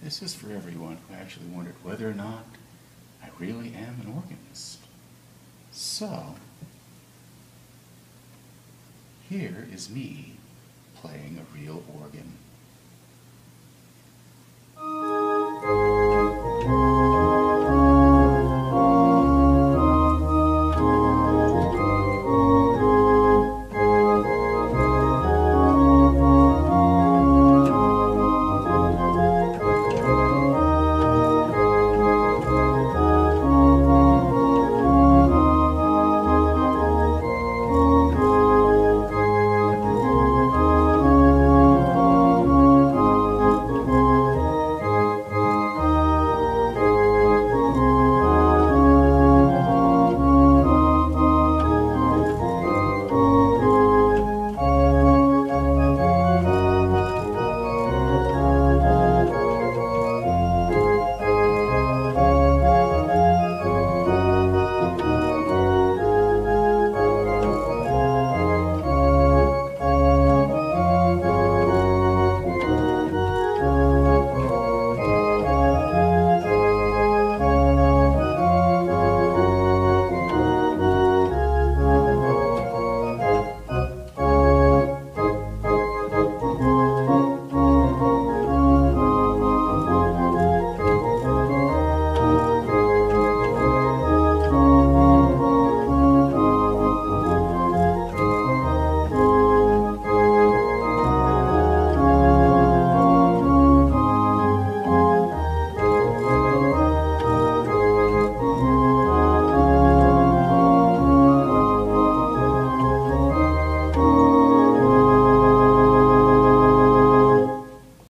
This is for everyone who actually wondered whether or not I really am an organist. So, here is me playing a real organ.